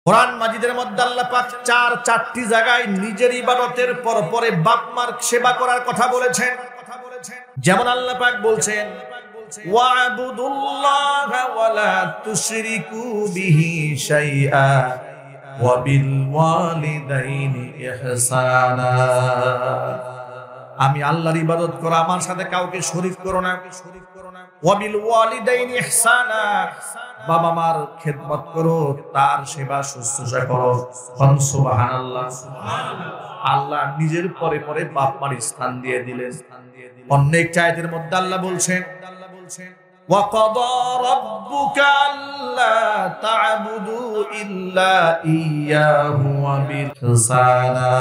কোরআন মাজিদের মধ্যে আল্লাহ পাক চারটি জায়গায় নিজের ইবাদতের পরে বাপ মার সেবা করার কথা বলেছেন। যেমন আল্লাহ পাক বলছেন ওয়া'বুদুল্লাহা ওয়া লা তুশরিকু বিহি শাইআ ওয়া বিল ওয়ালিদাইনি ইহসানা। আমি আল্লাহর ইবাদত করো, আমার সাথে কাউকে শরীক করো না। ওয়া বিল ওয়ালিদাইনি ইহসানা, বাবা মার খেদমত করো, তার সেবা শুশ্রূষা করো। সুবহানাল্লাহ। আল্লাহ নিজের পরে বাপ মার স্থান দিয়ে দিলেন। অন্য এক আয়াতের মধ্যে আল্লাহ বলছেন ওয়া ক্বাদা রাব্বুকা আল্লা তা'বুদু ইল্লা ইয়্যাহু ওয়া বিল ইহসানা।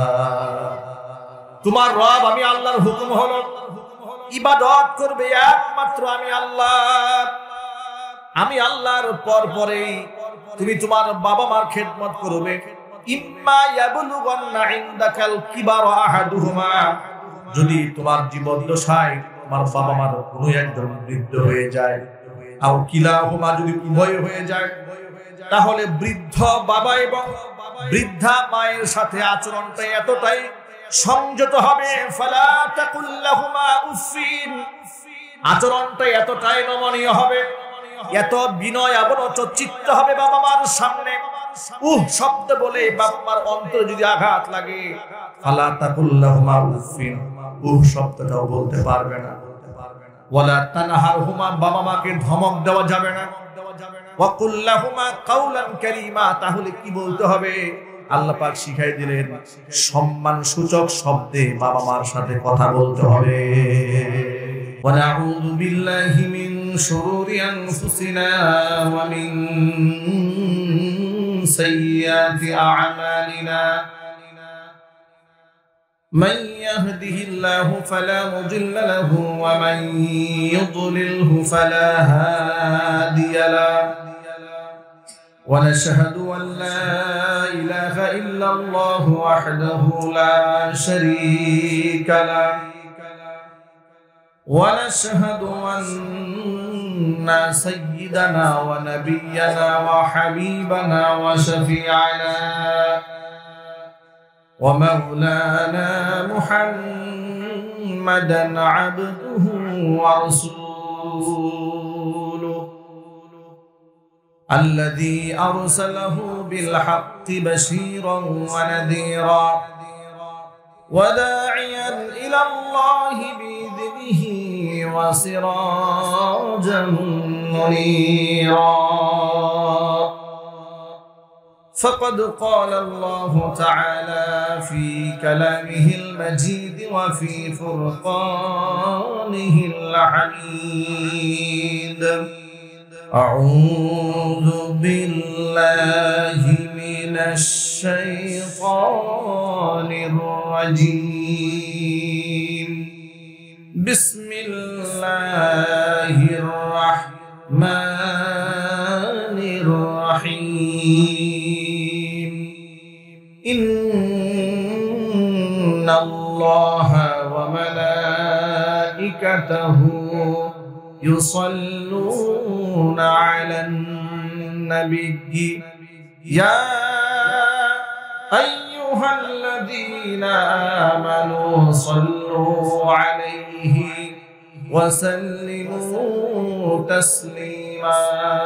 তোমার রব আমি আল্লাহর হুকুম হলো ইবাদত করবে একমাত্র আমি আল্লাহ। আমি আল্লাহর পরে তুমি তোমার বাবা মার খেদমত করবে। ইম্মা ইয়াবলুগান্না ইনদাকাল কিবারা আহাদুহুমা, যদি তোমার জীবদ্দশায় তোমার বাবা মার কোনো একজন বৃদ্ধ হয়ে যায়, আও কিলাহুমা, যদি উভয় হয়ে যায়, তাহলে বৃদ্ধ বাবা এবং বৃদ্ধা মায়ের সাথে আচরণটা এতটাই সংযত হবে, ফালা তাকুল্লাহুমা উফিন, আচরণটা এতটাই নমনীয় হবে, এত বিনয় অবনত চিত্ত হবে বাবা মার সামনে। শব্দ বলে বাবা মার অন্তরে যদি আঘাত লাগে, ফালা তাকুল্লাহুমা উফিন, শব্দটাও বলতে পারবে না। ওয়ালা তানহারহুমা, বাবা মাকে ধমক দেওয়া যাবে না। ওয়া কুল্লাহুমা কাওলান কারীমা, তাহলে কি বলতে হবে? আল্লাহ পাক শিখাই দিলেন সম্মান সূচক শব্দে বাবা মার সাথে কথা বলতে হবে। ওয়া নাউযু বিল্লাহি মিন শুরুরি আনফুসিনা ওয়া মিন সাইয়্যাতি আ'মালিনা। من يهده الله فلا مضل له ومن يضلله فلا هادي له ونشهد أن لا إله إلا الله وحده لا شريك له ونشهد أن سيدنا ونبينا وحبيبنا وشفيعنا ومولانا محمدا عبده ورسوله الذي أرسله بالحق بشيرا ونذيرا وداعيا إلى الله بإذنه وسراجا منيرا. فقد قال الله تعالى في كلامه المجيد وفي فرقانه الحميد. أعوذ بالله من الشيطان الرجيم. بسم الله الرحمن الرحيم. إن الله وملائكته يصلون على النبي يا أيها الذين آمنوا صلوا عليه وسلموا تسليما.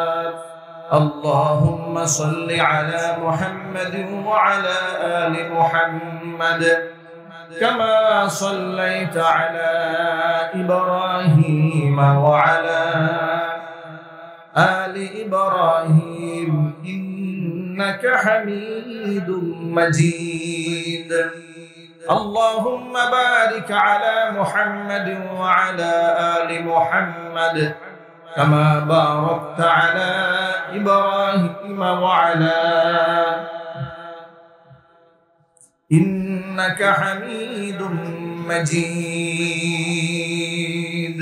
اللهم صل على محمد وعلى آل محمد كما صليت على إبراهيم وعلى آل إبراهيم إنك حميد مجيد. اللهم بارك على محمد وعلى آل محمد كما باركت على إبراهيم وعلى إنك حميد مجيد.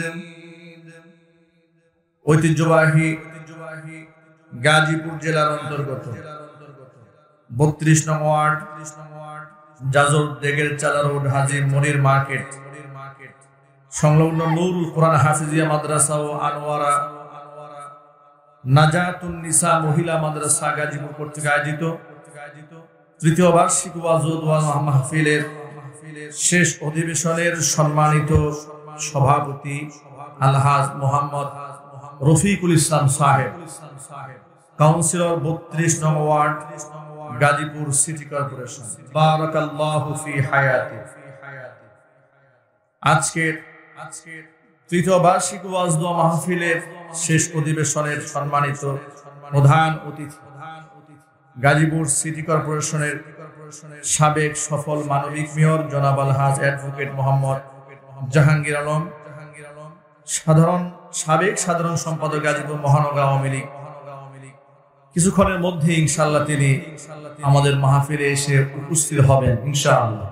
ঐতিহ্যবাহী গাজীপুর জেলার অন্তর্গত ৩২ নং ওয়ার্ড জাজল দেগের চালা রোড হাজী মনির মার্কেট সংলগ্ন নুরুল কোরআন হাফিজিয়া মাদ্রাসা ও আনোয়ারা নাজাতুন নিসা মহিলা মাদ্রাসা গাজীপুর কর্তৃক আয়োজিত তৃতীয় বার্ষিক ওয়াজ ওয়া মাহফিলের শেষ অধিবেশনের সম্মানিত সভাপতি আলহাজ মোহাম্মদ রফিকুল ইসলাম সাহেব, কাউন্সিলর 32 নং ওয়ার্ড, গাজীপুর সিটি কর্পোরেশন। বারাকাল্লাহু ফি হায়াতি। আজকের তৃতীয় বার্ষিক ওয়াজ ওয়া মাহফিলের শেষ অধিবেশনের সম্মানিত প্রধান অতিথি গাজীপুর সিটি কর্পোরেশনের সাবেক সফল মানবিক মেয়র জনাব আলহাজ অ্যাডভোকেট মোহাম্মদ জাহাঙ্গীর আলম, সাবেক সাধারণ সম্পাদক গাজীপুর মহানগর আওয়ামী লীগ। কিছুক্ষণের মধ্যে ইনশাআল্লাহ তিনি আমাদের মাহফিলে এসে উপস্থিত হবেন ইনশাআল্লাহ।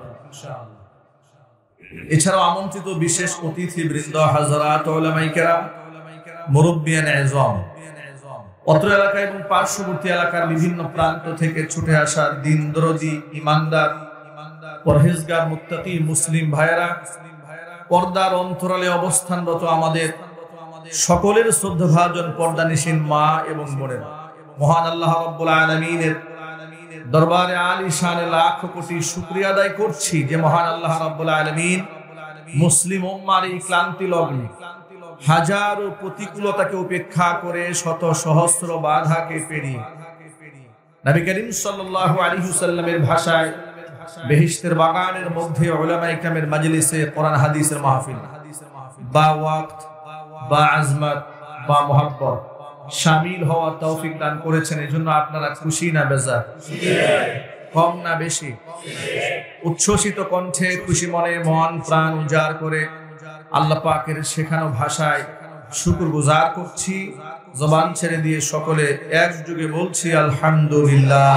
এছাড়াও আমন্ত্রিত বিশেষ অতিথি বৃন্দ, হাজরাত, উলামায়ে কেরাম, মুরব্বিয়ান আযম, অত্র এলাকা এবং পার্শ্ববর্তী এলাকার বিভিন্ন প্রান্ত থেকে ছুটে আসা দিন দরদি, ইমানদার, পরহেজগার, মুত্তাকি মুসলিম ভাইয়েরা, পর্দার অন্তরালে অবস্থানরত আমাদের সকলের শ্রদ্ধাভাজন পর্দানিশীন মা এবং বোনেরা, মহান আল্লাহ রাব্বুল আলামিনের দরবারে আলিশানে লাখ কোটি শুকরিয়া আদায় করছি যে মহান আল্লাহ রাব্বুল আলামিন মুসলিম উম্মার এই ক্লান্তি লগ্নে হাজারো প্রতিকূলতাকে উপেক্ষা করে শত সহস্র বাধাকে পেরিয়ে নবী করিম সাল্লাল্লাহু আলাইহি ওয়াসাল্লামের ভাষায় বেহেশতের বাগানের মধ্যে উলামায়ে কেরামের মাজলিসে কোরআন হাদিসের মাহফিল বা ওয়াক্ত বা আজমত বা মুহাব্বত শামিল হওয়ার তৌফিক দান করেছেন। এজন্য আপনারা খুশি না বেজার? কম না বেশি? উচ্ছ্বসিত কণ্ঠে খুশি মনে মন প্রাণ উজাড় করে আল্লাহ পাকের শেখানো ভাষায় শুকরগুজার করছি। জবান ছেড়ে দিয়ে সকলে একযোগে বলছি আলহামদুলিল্লাহ।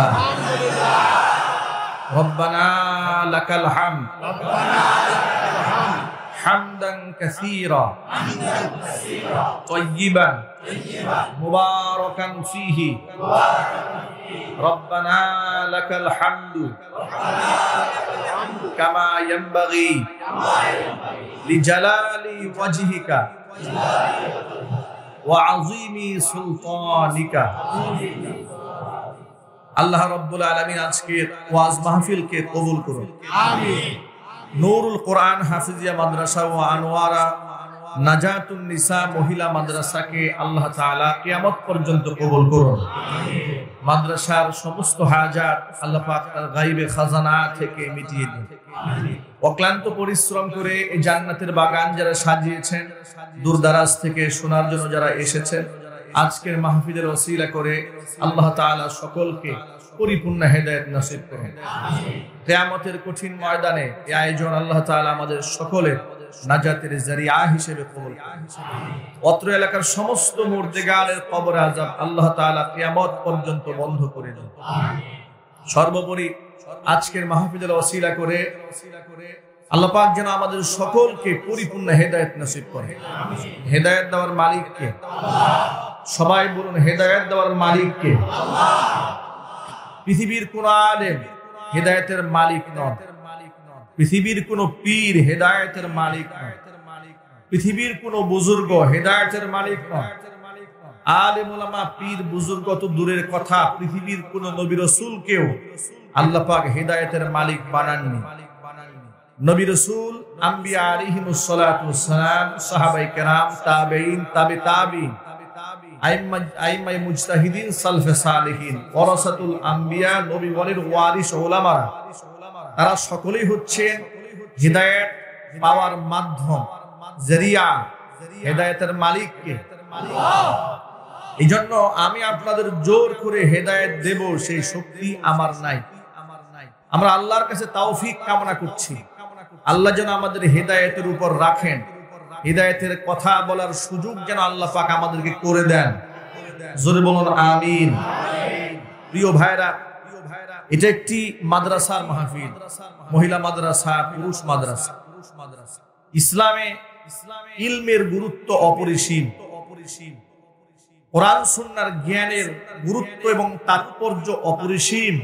রব্বানা লাকাল হামদ হামদান কাসীরা তাইয়িবান মুবারাকান ফীহি রব্বানা লাকাল হামদু কামা ইয়ানবাগি লিজালালি ওয়াজহিকা ওয়া আযীমি সুলতানিকা। আল্লাহ রাব্বুল আলামিন আজকের ওয়াজ মাহফিলকে কবুল করুন, আমিন। নূরুল কোরআন হাফিজিয়া মাদ্রাসা ও আনোয়ারা নাজাতুন নিসা মহিলা মাদ্রাসাকে আল্লাহ তাআলা কিয়ামত পর্যন্ত কবুল করুন, আমিন। মাদ্রাসার সমস্ত হাজাত আল্লাহ পাক তার গায়বে খাজানা থেকে মিটিয়ে দিন, আমিন। অক্লান্ত পরিশ্রম করে এই জান্নাতের বাগান যারা সাজিয়েছেন, দূরদারাজ থেকে শোনার জন্য যারা এসেছেন, আজকের মাহফিলের ওসিলা করে আল্লাহ তাআলা সকলকে পরিপূর্ণ হেদায়েত নসিব করুন, আমিন। কিয়ামতের কঠিন ময়দানে এই আয়োজন আল্লাহ তাআলা আমাদের সকলের নাজাতের জারিয়া হিসেবে কবুল করুন। অত্র এলাকার সমস্ত মুর্দেগানের কবর আযাব আল্লাহ তাআলা কিয়ামত পর্যন্ত বন্ধ করে দিন, আমিন। সর্বোপরি আজকের মাহফিলের ওসিলা করে আল্লাহ পাক যেন আমাদের সকলকে পরিপূর্ণ হেদায়েত নসিব করেন, আমিন। হেদায়েত দেওয়ার মালিক কে? আল্লাহ। সবাই বলুন, হেদায়েত দেওয়ার মালিক কে? আল্লাহ। পৃথিবীর কোন আলেম হেদায়েতের মালিক নন, পৃথিবীর কোন পীর হেদায়েতের মালিক নন, পৃথিবীর কোন বুজুর্গ হেদায়েতের মালিক নন। আলেম উলামা পীর বুজুর্গ তো দূরের কথা, পৃথিবীর কোন নবী রাসূলকেও আল্লাহ পাক হেদায়েতের মালিক বানাননি। নবী রাসূল, আম্বিয়া আলাইহিমুস সালাতু ওয়াস সালাম, সাহাবায়ে কেরাম, তাবেঈন, তাবে তাবেঈন, আইম্মায়ে মুজতাহিদিন, সালফে সালেহিন, ওয়ারাসাতুল আম্বিয়া, নবীগণের ওয়ারিস উলামারা, তারা সকলেই হচ্ছেন হিদায়াত পাওয়ার মাধ্যম, জারিয়া। হেদায়েতের মালিক কে? আল্লাহ। এইজন্য আমি আপনাদের জোর করে হেদায়েত দেব সেই শক্তি আমার নাই। আমরা আল্লাহর কাছে তৌফিক কামনা করছি, আল্লাহ যেন আমাদের হেদায়েতের উপর রাখেন, হিদায়াতের কথা বলার সুযোগ যেন আল্লাহ পাক আমাদেরকে করে দেন। জোরে বলুন আমিন। প্রিয় ভাইরা, এটা একটি মাদ্রাসার মাহফিল, মহিলা মাদ্রাসা, পুরুষ মাদ্রাসা। ইসলামে ইলমের গুরুত্ব অপরিসীম, কোরআন সুন্নাহর জ্ঞানের গুরুত্ব এবং তাৎপর্য অপরিসীম।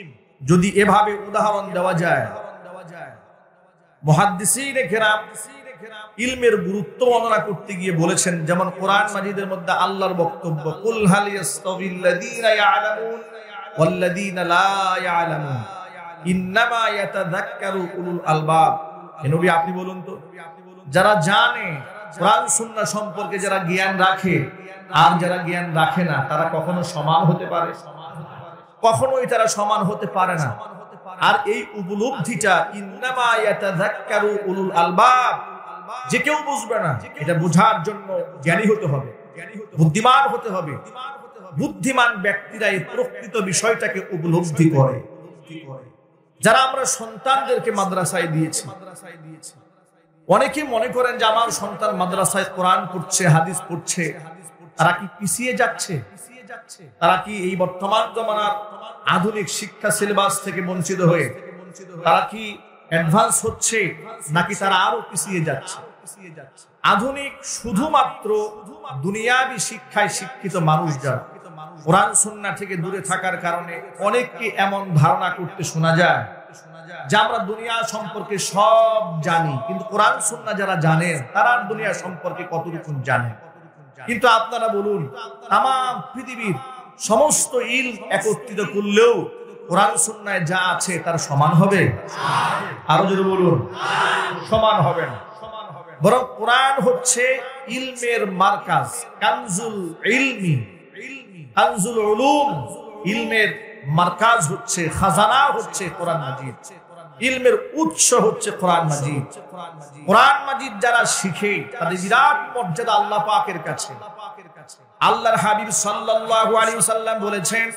যদি এভাবে উদাহরণ দেওয়া যায়, মুহাদ্দিসিনে কেরাম ইলমের গুরুত্ব বর্ণনা করতে গিয়ে বলেছেন, যেমন কোরআন মাজিদের মধ্যে আল্লাহর বক্তব্য, কুল হাল ইয়াস্তাবিল্লাযীনা ইয়ালামুন ওয়াল্লাযীনা লা ইয়ালামুন ইন্নামা ইয়াতাযাক্কারু উলুল আলবাব। হে নবী, আপনি বলুন তো, যারা জানে কোরআন সুন্নাহ সম্পর্কে, যারা জ্ঞান রাখে আর যারা জ্ঞান রাখে না, তারা কখনো সমান হতে পারে? কখনোই তারা সমান হতে পারে না। আর এই উপলব্ধিটা, ইন্নামা ইয়াতাযাক্কারু উলুল আলবাব, যে কেউ বুঝবে না, এটা বোঝার জন্য জ্ঞানী হতে হবে, বুদ্ধিমান হতে হবে। বুদ্ধিমান ব্যক্তিরা এই প্রকৃত বিষয়টাকে উপলব্ধি করে। যারা আমরা সন্তানদেরকে মাদ্রাসায় দিয়েছি, অনেকে মনে করেন যে আমার সন্তান মাদ্রাসায় কোরআন পড়ছে, হাদিস পড়ছে, তারা কি পিছিয়ে যাচ্ছে? তারা কি এই বর্তমান জমানার আধুনিক শিক্ষা সিলেবাস থেকে বঞ্চিত হয়ে তারা কি অ্যাডভান্স হচ্ছে, নাকি তারা আরো পিছিয়ে যাচ্ছে? আধুনিক শুধুমাত্র দুনিয়াবি শিক্ষায় শিক্ষিত মানুষ যারা কোরআন সুন্নাহ থেকে দূরে থাকার কারণে অনেককে এমন ধারণা করতে শোনা যায় যে আমরা দুনিয়া সম্পর্কে সব জানি, কিন্তু কোরআন সুন্নাহ যারা জানেন তারা দুনিয়া সম্পর্কে কতটুকু জানে। কিন্তু আপনারা বলুন, তাম পৃথিবীর সমস্ত ইলম একত্রিত করলেও কোরআন সুন্নায় যা আছে তার সমান হবে? আরো যদি বলুন, সমান হবে না। বরং কোরআন হচ্ছে ইলমের মার্কাজ, কানজুল ইলমি, কানজুল উলুম। ইলমের মার্কাজ হচ্ছে, খাজানা হচ্ছে কোরআন মাজিদ। ইলমের উৎস হচ্ছে কোরআন মাজিদ। কোরআন মাজিদ যারা শিখে তাদের বিরাট মর্যাদা আল্লাহ পাকের কাছে। আল্লাহর হাবিব সাল্লাল্লাহু আলাইহি ওয়াসাল্লাম বলেছেন,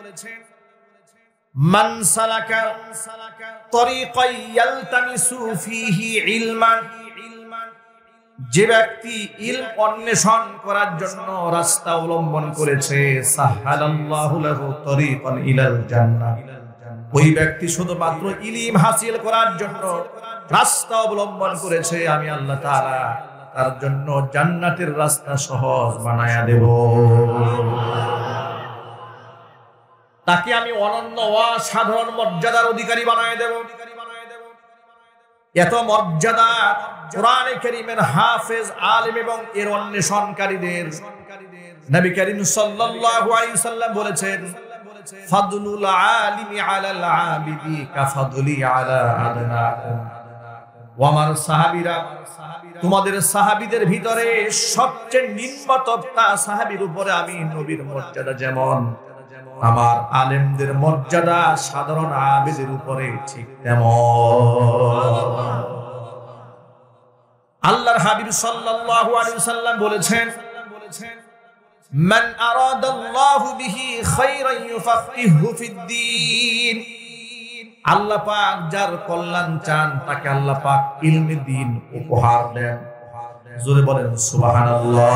মান সালাকা তরিকান ইয়ালতামিসু ফীহি ইলমান, যে ব্যক্তি ইলম অন্বেষণ করার জন্য রাস্তা অবলম্বন করেছে, সাহালাল্লাহু লাহু তরিকান ইলাল জান্নাহ, ওই ব্যক্তি শুধুমাত্র ইলম হাসিল করার জন্য রাস্তা অবলম্বন করেছে, আমি আল্লাহ তাআলা তার জন্য জান্নাতের রাস্তা সহজ বানায়া দেব। তাকে আমি অনন্য অসাধারণ মর্যাদার অধিকারী বানায় দেব। এত মর্যাদা কোরআনে কারীমের হাফেজ, আলেম এবং এর অন্বেষণকারীদের। নবী করিম সাল্লাল্লাহু আলাইহি ওয়াসাল্লাম বলেছেন, ফাদলুল আলিমি আলাল আবিদি কাফাদলি আলা আদনাকুম। ও আমার সাহাবীরা, তোমাদের সাহাবীদের ভিতরে সবচেয়ে নিম্নতম সাহাবীর উপরে আমি নবীর মর্যাদা যেমন, আমার আলেমদের মর্যাদা সাধারণ আবেদের উপরে ঠিক তেমন। আল্লাহর হাবিব সাল্লাল্লাহু আলাইহি ওয়াসাল্লাম বলেছেন, মান আরাদাল্লাহু বিহি খায়রান ইউফাক্কিহু ফিদ্দীন। আল্লাহ পাক যার কল্যাণ চান তাকে আল্লাহ পাক ইলমে দ্বীন উপহার দেন। জোরে বলেন সুবহানাল্লাহ।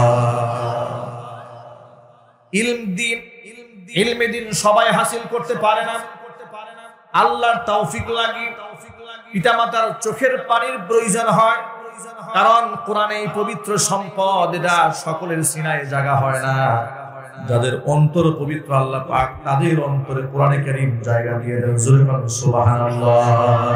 ইলমে দ্বীন সবাই হাসিল করতে পারে না। আল্লাহর তৌফিক লাগে, পিতামাতার চোখের পানির প্রয়োজন হয়, কারণ কোরআনে এই পবিত্র সম্পদ এটা সকলের সিনায় জায়গা হয় না। যাদের অন্তর পবিত্র আল্লাহ পাক তাদের অন্তরে কোরআনে কারীম জায়গা দিয়ে দেন। জোরে বলেন সুবহানাল্লাহ।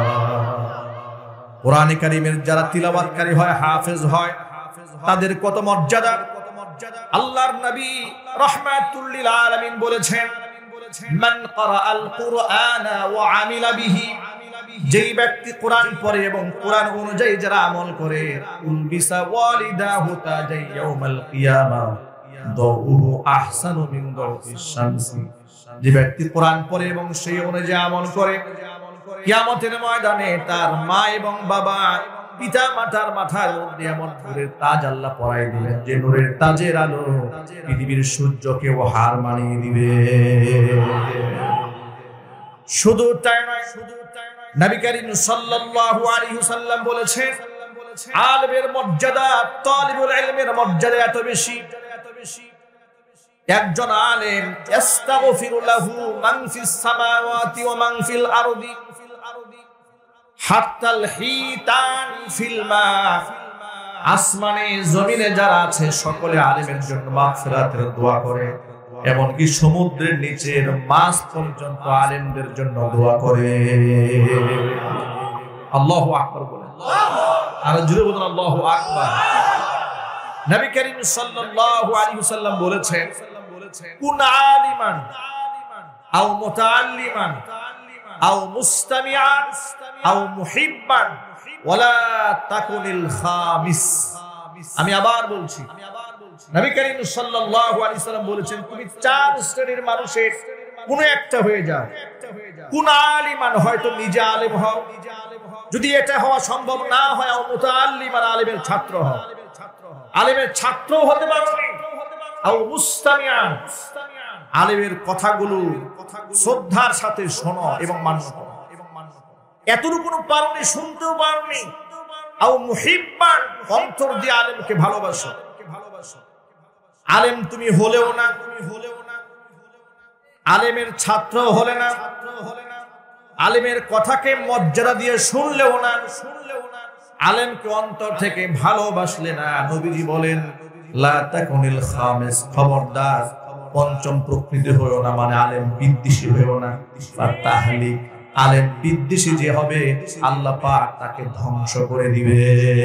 কোরআনে কারীমের যারা তিলাওয়াতকারী হয়, হাফেজ হয়, তাদের কত মর্যাদা। আল্লাহর নবী রাহমাতুল লিল আলামিন বলেছেন, মান ক্বারাআল কুরআনা ওয়া আমিলা বিহি, যেই ব্যক্তি কোরআন পড়ে এবং কোরআন অনুযায়ী যারা আমল করে, উলবিসা ওয়ালিদাহু তাজাই ইয়াউমাল কিয়ামাহ দাউহু আহসানু মিন দাউইশ শামসি। যে ব্যক্তি কোরআন পড়ে এবং সেই অনুযায়ী আমল করে, কিয়ামতের ময়দানে তার মা এবং বাবা, পিতা মাতার মাথার মধ্যে এমন নূরের তাজ আল্লাহ পরাই দিবেন যে নূরের তাজের আলো পৃথিবীর সূর্যকেও হার মানিয়ে দিবে। শুধু তাই নয়, নবী করিম সাল্লাল্লাহু আলাইহি ওয়াসাল্লাম বলেছেন, আলেমের মর্যাদা, তালিবুল ইলমের মর্যাদা এত বেশি, একজন আলেম ইস্তাগফিরু লাহু মান ফিস সামাওয়াতি ওয়া মান ফিল আরদি হাত্তাল হিতান ফিল মা, আসমানে জমিনে যারা আছে সকলে আলেমের জন্য মাগফিরাতের দোয়া করে, এমনকি সমুদ্রের নিচের মাছ পর্যন্ত আলেমদের জন্য দোয়া করে। আল্লাহু আকবার বলেন। আর জোরে বলুন আল্লাহু আকবার। নবী করিম সাল্লাল্লাহু আলাইহি ওয়াসাল্লাম বলেছেন, কুন আলিমান আও মুতাআল্লিমান আও মুস্তামিআন আও মুহিব্বান ওয়ালা তাকুনিল খামিস। আমি আবার বলছি, নবী করিম সাল্লাল্লাহু আলাইহি ওয়াসাল্লাম বলেছেন, তুমি চার শ্রেণীর মানুষের কোন একটা হয়ে যাও। কুন আলিমান, হয়তো নিজে আলেম হও, যদি এটা হওয়া সম্ভব না হয়, আও মুতাআল্লিমান, আলেমের ছাত্র হও, আলেমের ছাত্র হতে পারো, আও মুস্তামিআন, আলেমের কথাগুলো শ্রদ্ধার সাথে শোনো এবং মান্য করো। এতটুকু পারোনি, শুনতেও পারোনি, আও মুহিব্বান, অন্তর দিয়ে আলেমকে ভালোবাসো। আলেম তুমি হলেও না, আলেমের ছাত্র হলে না, আলেমের কথাকে মর্যাদা দিয়ে শুনলেও না, আলেমকে অন্তর থেকে ভালোবাসলে না। নবীজি বলেন, লা তাকুনিল খামিস, খবরদার পঞ্চম প্রকৃতি হয়েও না, মানে আলেম বিদ্বেষী হয়েও না। তাহলে আলেম বিদ্বেষী যে হবে, আল্লাহ পাক তাকে ধ্বংস করে দিবে।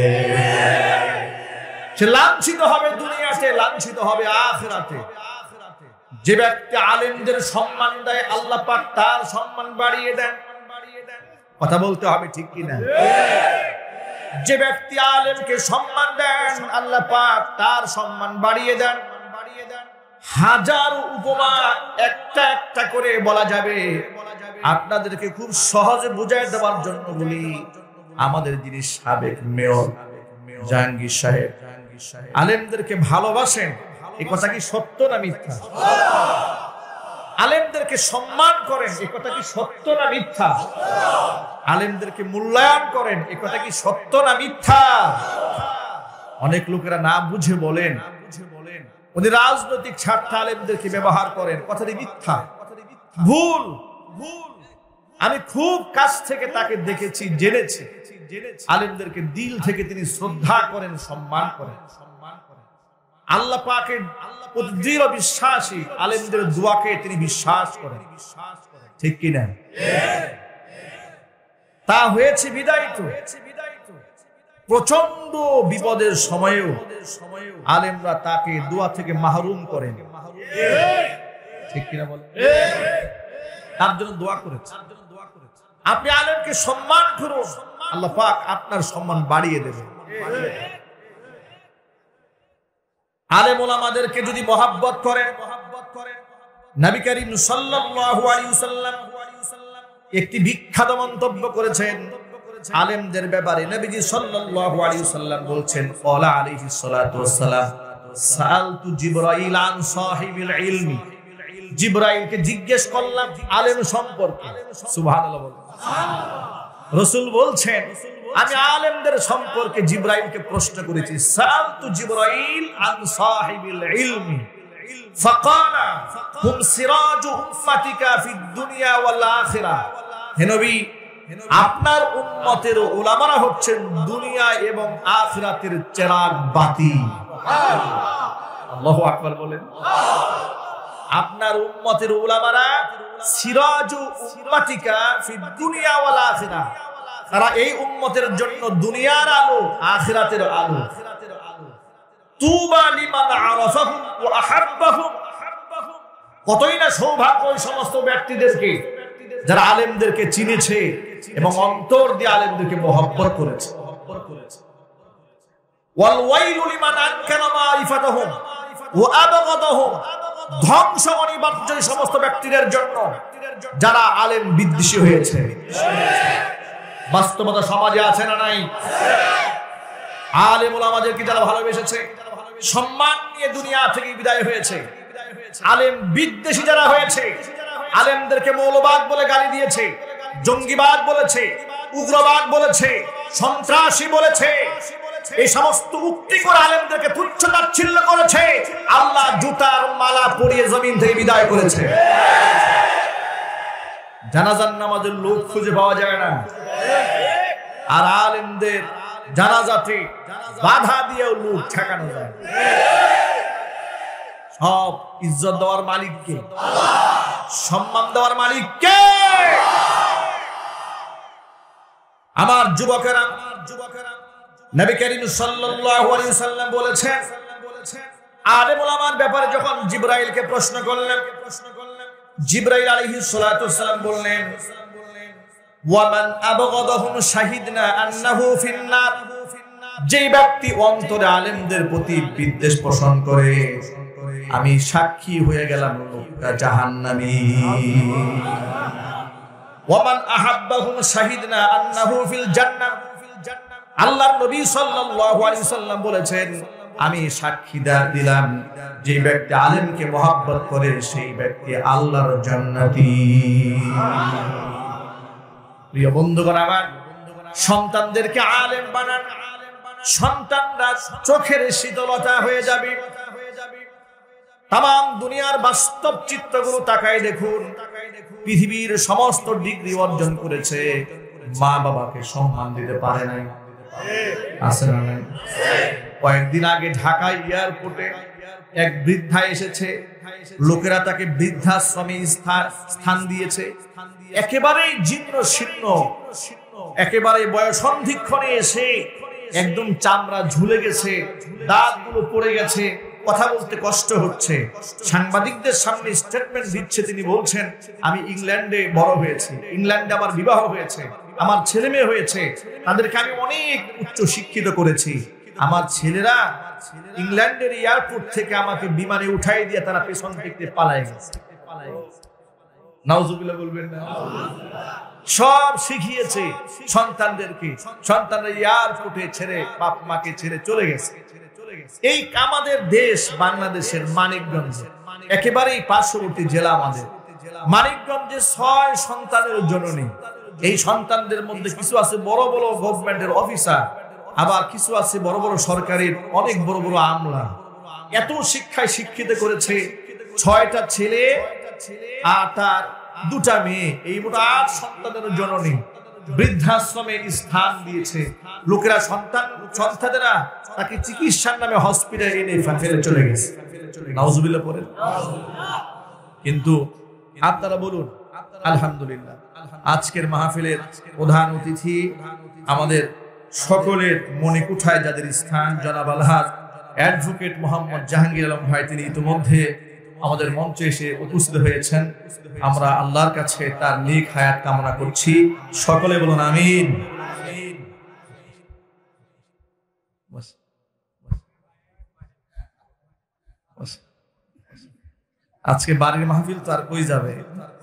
সে লাঞ্ছিত হবে দুনিয়াতে, লাঞ্ছিত হবে আখিরাতে। যে ব্যক্তি আলেমদের সম্মান দেয়, আল্লাহ পাক তার সম্মান বাড়িয়ে দেন। কথা বলতে হবে ঠিক কিনা? যে ব্যক্তি আলেমকে সম্মান দেন, আল্লাহ পাক তার সম্মান বাড়িয়ে দেন। হাজার উপমা একটা একটা করে বলা যাবে, আপনাদেরকে খুব সহজে বুঝাই দেওয়ার জন্য বলি। আমাদের যিনি সাবেক মেয়র জাহাঙ্গীর সাহেব আলেমদেরকে ভালোবাসেন, এই কথা কি সত্য না মিথ্যা? আলেমদেরকে সম্মান করেন, এই কথা কি সত্য না মিথ্যা? আলেমদেরকে মূল্যায়ন করেন, এই কথা কি সত্য না মিথ্যা? অনেক লোকেরা না বুঝে বলেন, উনি রাজনৈতিক স্বার্থে আলেমদেরকে ব্যবহার করেন, কথাটি মিথ্যা, ভুল। আমি খুব কাছ থেকে তাকে দেখেছি, জেনেছি। আলেমদেরকে দিল থেকে তিনি শ্রদ্ধা করেন, সম্মান করেন। আল্লাহ পাকের প্রতি দৃঢ় বিশ্বাসী, আলেমদের দোয়াকে তিনি বিশ্বাস করেন, ঠিক কিনা? তা হয়েছে বিদায়িত। প্রচন্ড বিপদের সময়েও আলেমরা তাকে দোয়া থেকে মাহরুম করেন, ঠিক কিনা বলেন? তার জন্য দোয়া করেছে। আপনি আলেমকে সম্মান করুন, আল্লাহ পাক আপনার সম্মান বাড়িয়ে দেবেন। আলেম ওলামাদেরকে যদি মহব্বত করেন, নবী করিম সাল্লাল্লাহু আলাইহি ওয়াসাল্লাম একটি বিখ্যাত মন্তব্য করেছেন আলেমদের ব্যাপারে। নবীজি সাল্লাল্লাহু আলাইহি ওয়াসাল্লাম বলছেন, ক্বালা আলাইহিস সালাতু ওয়াস সালাম, সাআলতু জিবরাইল আন সাহিবিল ইলমি, জিবরাইলকে জিজ্ঞেস করলাম আলেম সম্পর্কে। সুবহানাল্লাহ বলেন। রাসূল বলছেন, আমি আলেমদের সম্পর্কে জিবরাইলকে প্রশ্ন করেছি। সাআলতু জিবরাইল আন সাহিবিল ইলমি ফাকালা হুম সিরাজু উম্মাতিকা ফিদ দুনিয়া ওয়াল আখিরাহ। হে নবী, আপনার উম্মতের উলামারা হচ্ছেন দুনিয়া এবং আখিরাতের চেরাগ বাতি। আল্লাহু আকবার বলেন। আপনার উম্মতের উলামারা সিরাজু উম্মাতিকা ফিদ দুনিয়া ওয়াল আখিরাহ, তারা এই উম্মতের জন্য দুনিয়ার আলো, আখিরাতের আলো। তুবা লিমান আরাফাহুম ওয়া আহাব্বাহুম, কতই না সৌভাগ্য ওই সমস্ত ব্যক্তিদেরকে যারা আলেমদেরকে চিনেছে এবং অন্তর দিয়ে আলেমদেরকে মহব্বত করেছে। ওয়াল ওয়াইলু লিমান আনকারা মারিফাতাহুম ওয়া আবগাদাহুম, ধ্বংস অনিবার্য এই সমস্ত ব্যক্তিদের জন্য যারা আলেম বিদ্বেষী হয়েছে। বাস্তবতা সমাজে আছে না নাই? আলেম ওলামাদেরকে যারা ভালোবেসেছে, সম্মান নিয়ে দুনিয়া থেকে বিদায় হয়েছে। আলেম বিদ্বেষী যারা হয়েছে, আলেমদেরকে মৌলবাদ বলে গালি দিয়েছে, জঙ্গিবাদ বলেছে, উগ্রবাদ বলেছে, সন্ত্রাসী বলেছে, এই সমস্ত উক্তি করে আলেমদেরকে তুচ্ছ তাচ্ছিল্য করেছে। আল্লাহ জুতার মালা পরিয়ে জমিন থেকে বিদায় করেছে। জানাজার নামাজের লোক খুঁজে পাওয়া যায় না, আর আলেমদের জানাজাতে বাধা দিয়েও লোক ঠেকানো যায়। সব ইজ্জত দেওয়ার মালিক কে? সম্মান দেওয়ার মালিক কে? আমার যুবকেরা, নবী করিম সাল্লাল্লাহু আলাইহি ওয়াসাল্লাম বলেছেন, আলেম ওলামার ব্যাপারে যখন জিবরাইলকে প্রশ্ন করলেন, জিবরাইল আলাইহিস সালাতু ওয়াসসালাম বললেন, ওয়ামান আবগাদাহুম শাহিদনা আন্নাহু ফিন্নার, যে ব্যক্তি অন্তরে আলেমদের প্রতি বিদ্বেষ পোষণ করে আমি সাক্ষী হয়ে গেলাম লোকটা জাহান্নামী। ওয়ামান আহাব্বাহুম শাহিদনা আন্নাহু ফিল জান্নাহ, আল্লাহর নবী সাল্লাল্লাহু আলাইহি সাল্লাম বলেছেন, আমি সাক্ষী দিলাম যে ব্যক্তি আলেমকে মহব্বত করে সেই ব্যক্তি আল্লাহর জান্নাতি। প্রিয় বন্ধুগণ আমার, সন্তানদেরকে আলেম বানান, সন্তানরা চোখের শীতলতা হয়ে যাবে। তাম দুনিয়ার বাস্তব চিত্রগুলো তাকায় দেখুন, পৃথিবীর সমস্ত ডিগ্রি অর্জন করেছে, মা বাবাকে সম্মান দিতে পারে নাই। আছে না নাই? কয়েকদিন আগে ঢাকা এয়ারপোর্টে এক বৃদ্ধা এসেছে, লোকেরা তাকে বৃদ্ধাশ্রমে স্থান দিয়েছে। একেবারেই জীর্ণ শীর্ণ, একেবারে বয়সন্ধিক্ষণে এসে একদম চামড়া ঝুলে গেছে, দাঁতগুলো পড়ে গেছে, কথা বলতে কষ্ট হচ্ছে। সাংবাদিকদের সামনে স্টেটমেন্ট দিচ্ছে, তিনি বলছেন, আমি ইংল্যান্ডে বড় হয়েছি, ইংল্যান্ডে আমার বিবাহ হয়েছে, আমার ছেলে মেয়ে হয়েছে, তাদেরকে আমি অনেক উচ্চ শিক্ষিত করেছি। আমার ছেলেরা ইংল্যান্ডের এয়ারপোর্ট থেকে আমাকে বিমানে উঠাই দিয়ে তারা পেছন থেকে পালায় গেছে। নাউজুবিল্লাহ বলবেন না? সব শিখিয়েছে সন্তানদেরকে, সন্তানরা এয়ারপোর্টে ছেড়ে বাপ মাকে ছেড়ে চলে গেছে। এই আমাদের দেশ বাংলাদেশের মানিকগঞ্জ, একেবারেই পার্শ্ববর্তী জেলা আমাদের মানিকগঞ্জে 6 সন্তানের জননী। এই সন্তানদের মধ্যে কিছু আছে বড় বড় গভর্নমেন্টের অফিসার, আবার কিছু আছে বড় বড় সরকারের অনেক বড় বড় আমলা। এত শিক্ষায় শিক্ষিত করেছে, 6টা ছেলে আর তার 2টা মেয়ে, এই মোট 8 সন্তানের জননী বৃদ্ধাশ্রমে স্থান দিয়েছে। লোকেরা সন্তানেরা তাকে চিকিৎসার নামে হসপিটালে এনে ফেলে চলে গেছে। নাউজুবিল্লাহ পড়েন। কিন্তু আপনারা বলুন, আলহামদুলিল্লাহ, আজকের মাহফিলের প্রধান অতিথি আমাদের সকলের মনে কুঠায় যাদের স্থান, জনাব আলহাজ অ্যাডভোকেট মোহাম্মদ জাহাঙ্গীর আলম ভাই, তিনি ইতিমধ্যে আমাদের মঞ্চে এসে উপস্থিত হয়েছেন। আমরা আল্লাহর কাছে তার নেক হায়াত কামনা করছি, সকলে বলুন আমিন। আজকে বাড়ির মাহফিল তো আর কই যাবে?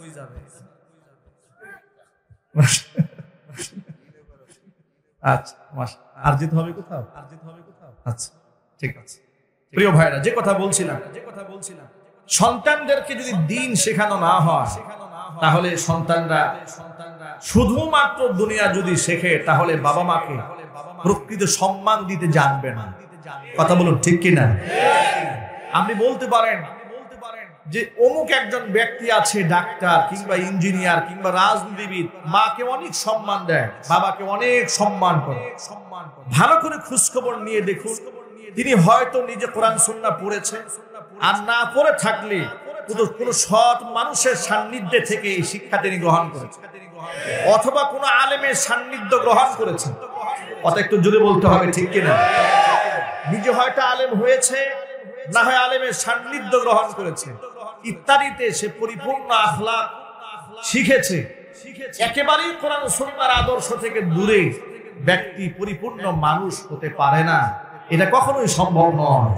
আচ্ছা, আর যেতে হবে কোথাও? আচ্ছা, ঠিক আছে। প্রিয় ভাইরা, যে কথা বলছিলাম, সন্তানদেরকে যদি দ্বীন শেখানো না হয়, তাহলে সন্তানরা শুধুমাত্র দুনিয়া যদি শেখে, তাহলে বাবা মাকে প্রকৃত সম্মান দিতে জানবে না। কথা বলুন, ঠিক কিনা? আপনি বলতে পারেন যে অমুক একজন ব্যক্তি আছে, ডাক্তার কিংবা ইঞ্জিনিয়ার কিংবা রাজনীতিবিদ, মাকে অনেক সম্মান দেয়, বাবাকে অনেক সম্মান করে। ভালো করে খোঁজখবর নিয়ে দেখুন, তিনি হয়তো নিজে কোরআন সুন্নাহ পড়েছে, আর না পড়ে থাকলে কোন সৎ মানুষের সান্নিধ্যে থেকে এই শিক্ষা তিনি গ্রহণ করেছেন, অথবা কোন আলেমের সান্নিধ্য গ্রহণ করেছেন। কথা একটু জোরে বলতে হবে, ঠিক কিনা? নিজে হয়তো আলেম হয়েছে, না হয় আলেমের সান্নিধ্য গ্রহণ করেছে, ইত্যাদিতে সে পরিপূর্ণ আখলাক শিখেছে। একেবারেই কোরআন সুন্নাহর আদর্শ থেকে দূরে ব্যক্তি পরিপূর্ণ মানুষ হতে পারে না, এটা কখনোই সম্ভব নয়।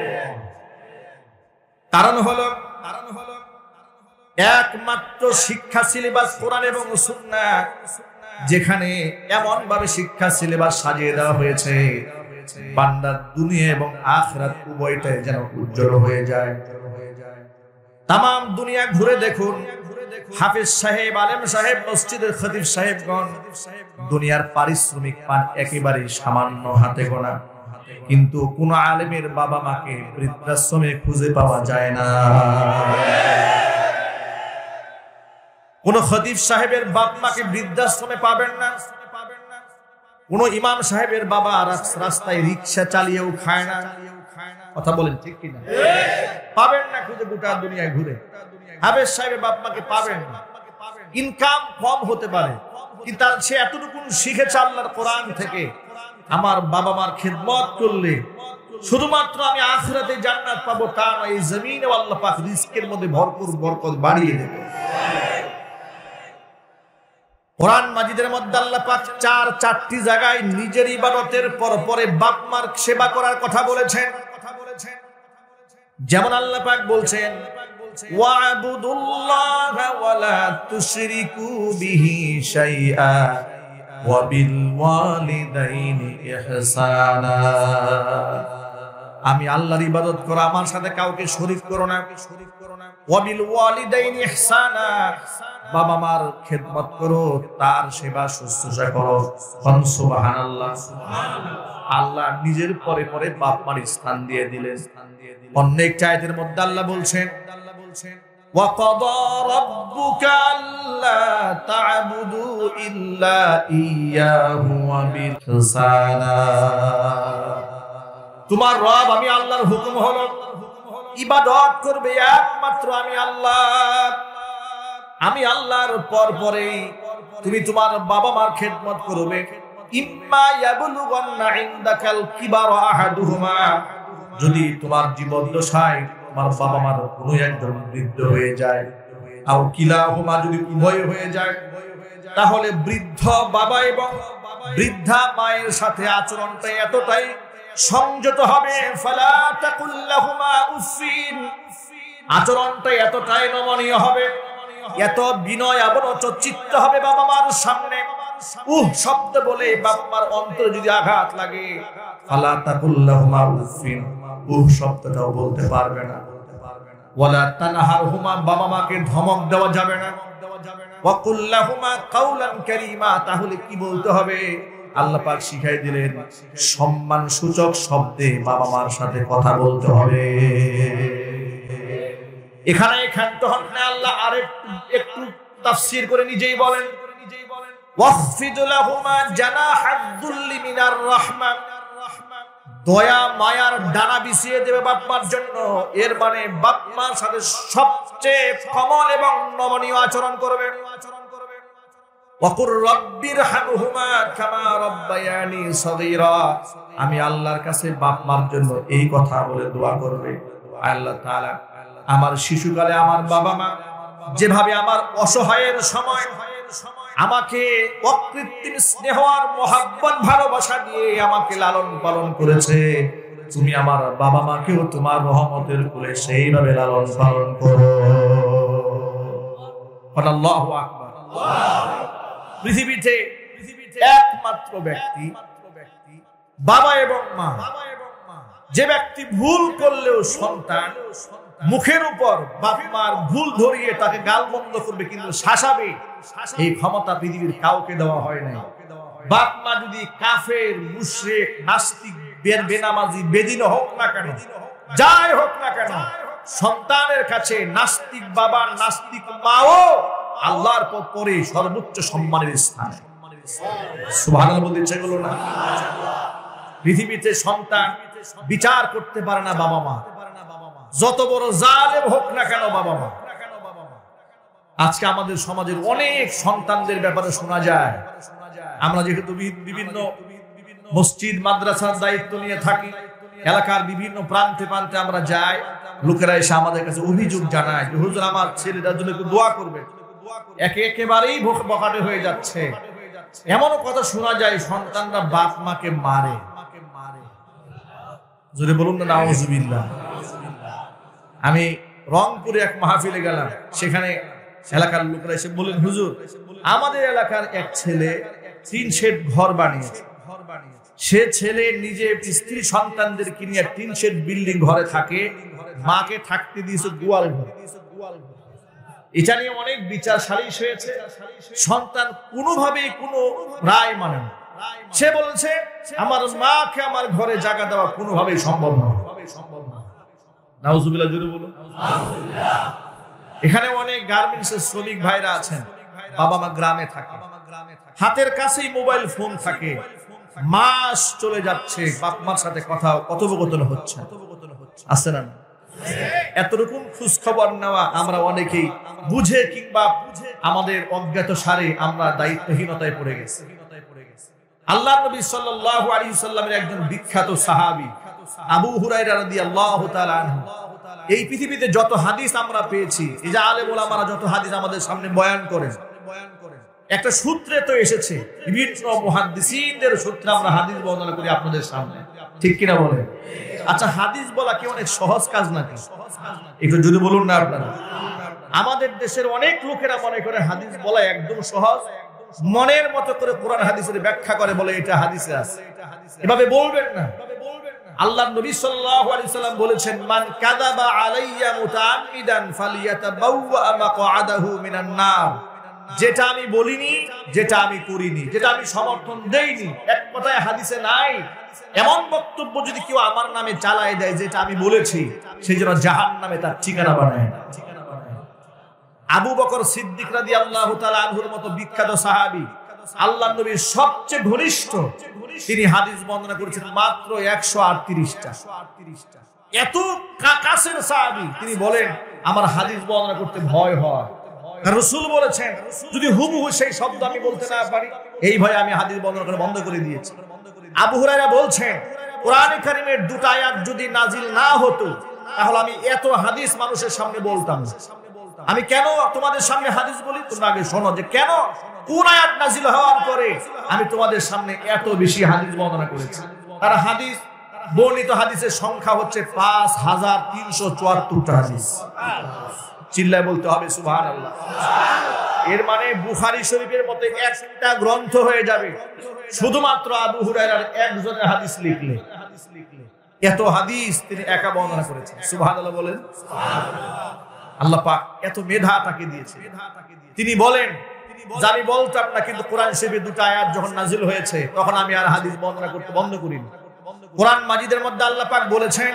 কারণ হলো একমাত্র শিক্ষা সিলেবাস কোরআন এবং সুন্নাহ, যেখানে এমন ভাবে শিক্ষা সিলেবাস সাজিয়ে দেওয়া হয়েছে, বান্দার দুনিয়া এবং আখিরাত উভয়টাই যেন উজ্জ্বল হয়ে যায়। তাম দুনিয়া ঘুরে দেখুন, হাফেজ সাহেব, আলেম সাহেব, মসজিদের খতিব সাহেবগণ দুনিয়ার পারিশ্রমিক পান একেবারেই সামান্য, হাতে গোনা। কিন্তু কোন আলেমের বাবা মাকে বৃদ্ধাশ্রমে খুঁজে পাওয়া যায় না। কোন খতিব সাহেবের বাপ মাকে বৃদ্ধাশ্রমে পাবেন না। কোন ইমাম সাহেবের বাবা রাস্তায় রিক্সা চালিয়েও খায় না। কথা বলেন, ঠিক কিনা? পাবেন না খুঁজে, গোটা দুনিয়ায় ঘুরে হাফেজ সাহেবের বাপ মাকে পাবেন না। ইনকাম কম হতে পারে, কিন্তু সে এতটুকু শিখেছে আল্লাহর কোরআন থেকে, আমার বাবা মার খেদমত করলে শুধুমাত্র আমি আখিরাতে জান্নাত পাবো তা নয়, এই জমিনে আল্লাহ পাক রিজকের মধ্যে ভরপুর বরকত বাড়িয়ে দেবে। কোরআন মাজিদের মধ্যে আল্লাহ পাক চারটি জায়গায় নিজের ইবাদতের পরে বাপ মার সেবা করার কথা বলেছেন। যেমন আল্লাহ পাক বলছেন, ওয়া'বুদুল্লাহা ওয়া লা তুশরিকু বিহি শাইআ ওয়া বিল ওয়ালিদাইনি ইহসানা। আমি আল্লাহর ইবাদত করো, আমার সাথে কাউকে শরীক করো না। ওয়া বিল ওয়ালিদাইনি ইহসানা, বাবা মার খেদমত করো, তার সেবা শুশ্রূষা করো। সুবহানাল্লাহ। আল্লাহ নিজের পরে বাপ মার স্থান দিয়ে দিলেন। অন্য একটি আয়াতের মধ্যে আল্লাহ বলছেন, ওয়া ক্বাদা রাব্বুকা আল্লা তা'বুদু ইল্লা ইয়্যাহু ওয়া বিল ইহসানা। তোমার রব আমি আল্লাহর হুকুম হলো ইবাদত করবে একমাত্র আমি আল্লাহ। আমি আল্লাহর পরে তুমি তোমার বাবা মার খেদমত করবে। ইম্মা ইয়াবলুগান্না ইনদাকাল কিবারা আহাদুহুমা, যদি তোমার জীবদ্দশায় তোমার বাবা মার কোনো একজন বৃদ্ধ হয়ে যায়, আও কিলাহুমা, যদি উভয় হয়ে যায়, তাহলে বৃদ্ধ বাবা এবং বৃদ্ধা মায়ের সাথে আচরণটা এতটাই সংযত হবে, ফালা তাকুল্লাহুমা উফিন, আচরণটা এতটাই নমনীয় হবে, এত বিনয় আবনত চিত্ত হবে বাবা মার সামনে। শব্দ বলে বাবা মার অন্তরে যদি আঘাত লাগে, ফালা তাকুল্লাহুমা উফিন, শব্দটাও বলতে পারবে না। ওয়ালা তানহারহুমা, বাবা মাকে ধমক দেওয়া যাবে না। ওয়া কুল্লাহুমা কাওলান কারীমা, তাহলে কি বলতে হবে? আল্লাহ পাক শিখাই দিলেন, সম্মান সূচক শব্দে বাবা মার সাথে কথা বলতে হবে। এখানে ক্ষান্ত হন না, আল্লাহ একটু তাফসীর করে নিজেই বলেন, ওয়াখফিদ লাহুমা জানাহাদ দুল্লি মিনার রাহমা, দয়া মায়ার ডানা বিছিয়ে দেবে বাপমার জন্য। এর মানে বাপমার সাথে সবচেয়ে কোমল এবং নমনীয় আচরণ করবে। ওয়াকুর রাব্বিরহামহুমা কামা রাব্বায়ানি সগীরা, আমি আল্লাহর কাছে বাপমার জন্য এই কথা বলে দোয়া করবে, আল্লাহ তাআলা আমার শিশুকালে আমার বাবা মা যেভাবে আমার অসহায়ের সময় আমাকে অকৃত্রিম স্নেহ আর মহাব্বত ভালোবাসা দিয়ে আমাকে লালন পালন করেছে, তুমি আমার বাবা মাকেও তোমার রহমতের কোলে সেইভাবে লালন পালন করো। আল্লাহু আকবার। পৃথিবীতে একমাত্র ব্যক্তি বাবা এবং মা, যে ব্যক্তি ভুল করলেও সন্তান মুখের উপর বাপ মার ভুল ধরিয়ে তাকে গালমন্দ করবে কিন্তু শাসাবে, এই ক্ষমতা পৃথিবীর কাউকে দেওয়া হয় নাই। বাপ মা যদি কাফের, মুশরিক, নাস্তিক, বেনামাজি, বেদিন হোক না কেন, যাই হোক না কেন, সন্তানের কাছে নাস্তিক বাবা নাস্তিক মাও আল্লাহর পরে সর্বোচ্চ সম্মানের স্থান। সুবহানাল্লাহ বলতে ইচ্ছে করলো না? পৃথিবীতে সন্তান বিচার করতে পারে না বাবা মা, যত বড় জালেম হোক না কেন বাবা মা। আজকে আমাদের সমাজের অনেক সন্তানদের ব্যাপারে শোনা যায়, আমরা যেহেতু বিভিন্ন মসজিদ মাদ্রাসার দায়িত্ব নিয়ে থাকি, এলাকার বিভিন্ন প্রান্তে প্রান্তে আমরা যাই, লোকেরা এসে আমাদের কাছে অভিযোগ জানায় যে হুজুর আমার ছেলেটার জন্য একটু দোয়া করবে। একেবারেই বকাটে হয়ে যাচ্ছে, এমনও কথা শোনা যায় সন্তানরা বাপ মাকে মারে। জোরে বলুন না নাউজুবিল্লাহ। আমি রংপুরে এক মাহফিলে গেলাম, সেখানে এলাকার লোকরা এসে বলেন, হুজুর আমাদের এলাকার এক ছেলে 3 শেড ঘর বানিয়েছে, সে ছেলে নিজে স্ত্রী সন্তানদেরকে নিয়ে 3 শেড বিল্ডিং ঘরে থাকে, মাকে থাকতে দিয়েছে গোয়াল ঘর। এটা নিয়ে অনেক বিচার সালিশ হয়েছে, সন্তান কোনোভাবেই কোনো রায় মানে না। সে বলছে আমার মাকে আমার ঘরে জায়গা দেওয়া কোনোভাবেই সম্ভব নয়। নাউজুবিল্লাহ, জোরে বলুন। এখানে অনেক গার্মেন্টসের শ্রমিক ভাইরা আছেন, বাবা মা গ্রামে থাকে, হাতের কাছেই মোবাইল ফোন থাকে, মাস চলে যাচ্ছে বাপ মার সাথে কথা কথোপকথন হচ্ছে, আছে না? এতরকম খোঁজ খবর নেওয়া আমরা অনেকেই বুঝে কিংবা আমাদের অজ্ঞাত সারে আমরা দায়িত্বহীনতায় পড়ে গেছি। আল্লাহর নবী সাল্লাল্লাহু আলাইহি সাল্লামের একজন বিখ্যাত সাহাবী আবু হুরায়রা রাদিয়াল্লাহু তাআলা আনহু, এই পৃথিবীতে যত হাদিস আমরা পেয়েছি, এই যে আলেম ওলামারা যত হাদিস আমাদের সামনে বয়ান করেন, একটা সূত্রে তো এসেছে, বিভিন্ন মুহাদ্দিসিনদের সূত্রে আমরা হাদিস বর্ণনা করি আপনাদের সামনে, ঠিক কিনা বলেন? আচ্ছা, হাদিস বলা কি অনেক সহজ কাজ নাকি? একটু যদি বলুন না আপনারা। আমাদের দেশের অনেক লোকেরা মনে করে হাদিস বলা একদম সহজ, মনের মতো করে কোরআন হাদিসের ব্যাখ্যা করে, বলে এটা হাদিসে আছে। এভাবে বলবেন না। আল্লাহর নবী সাল্লাল্লাহু আলাইহি সাল্লাম বলেছেন, মান কাযাবা আলাইয়া মুতাআম্মিদান ফালিয়াতাবাওয়া মাকআদাহু মিনান নার। যেটা আমি বলিনি, যেটা আমি করিনি, যেটা আমি সমর্থন দেইনি, এক কথায় হাদিসে নাই এমন বক্তব্য যদি কেউ আমার নামে চালায় দেয় যেটা আমি বলেছি, সেই জন্য জাহান্নামে তার ঠিকানা বানায়। আবু বকর সিদ্দিক রাদিয়াল্লাহু তাআলা আনহুর মতো বিখ্যাত সাহাবী, আল্লাহর নবীর সবচেয়ে ঘনিষ্ঠ, তিনি হাদিস বর্ণনা করেছেন মাত্র 138টা। এত কাছের সাহাবী, তিনি বলেন আমার হাদিস বর্ণনা করতে ভয় হয়। রাসূল বলেছেন যদি হুবহু সেই শব্দ আমি বলতে না পারি, এই ভয়ে আমি হাদিস বর্ণনা করে বন্ধ করে দিয়েছি। আবু হুরায়রা বলছেন কোরআনে কারীমের দুটো আয়াত যদি নাজিল না হতো, তাহলে আমি এত হাদিস মানুষের সামনে বলতাম না। আমি কেন তোমাদের সামনে হাদিস বলি, তোমরা আগে শোনো যে কেন, কোন আয়াত নাজিল হওয়ার পরে আমি তোমাদের সামনে এত বেশি হাদিস বর্ণনা করেছি। তার হাদিস, বর্ণিত হাদিসের সংখ্যা হচ্ছে 5374টা হাদিস। চিল্লায় বলতে হবে সুবহানাল্লাহ। এর মানে বুখারী শরীফের মতো একটা গ্রন্থ হয়ে যাবে শুধুমাত্র আবু হুরায়রার একজনের হাদিস লিখলে। এত হাদিস তিনি একা বর্ণনা করেছেন। সুবহানাল্লাহ বলেন। আল্লাহ পাক এত মেধা তাকে দিয়েছে। তিনি বলেন যে আমি বলতাম না, কিন্তু কোরআন শরীফে দুটো আয়াত যখন নাজিল হয়েছে তখন আমি আর হাদিস বর্ণনা করতে বন্ধ করিনি। কোরআন মাজিদের মধ্যে আল্লাহ পাক বলেছেন,